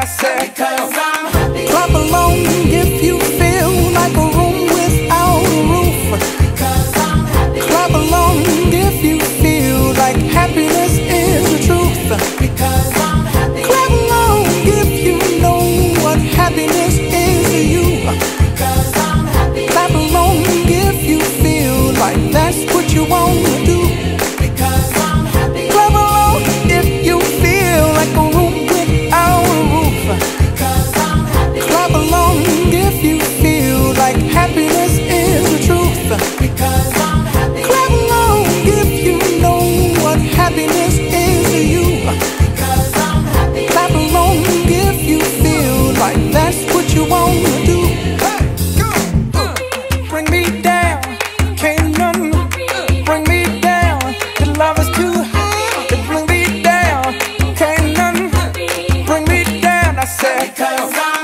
I said, because I'm happy. clap along if you feel like a room without a roof. Because I'm happy. Clap along if you feel like happiness is the truth. Because I'm happy. Clap along if you know what happiness is to you. Because I'm happy. Clap along if you feel like that's what you want to do. Because I'm happy. Clap along if you feel like a room without a roof. Because I'm happy. Clap along if you feel like happiness is the truth. Because I'm happy. Clap along if you know what happiness is to you. Because I'm happy. Clap along if you feel like that's what you want to do. Bring me down, can't none bring me down. The love is too high to bring me down, can't none bring me down. I said, Because I'm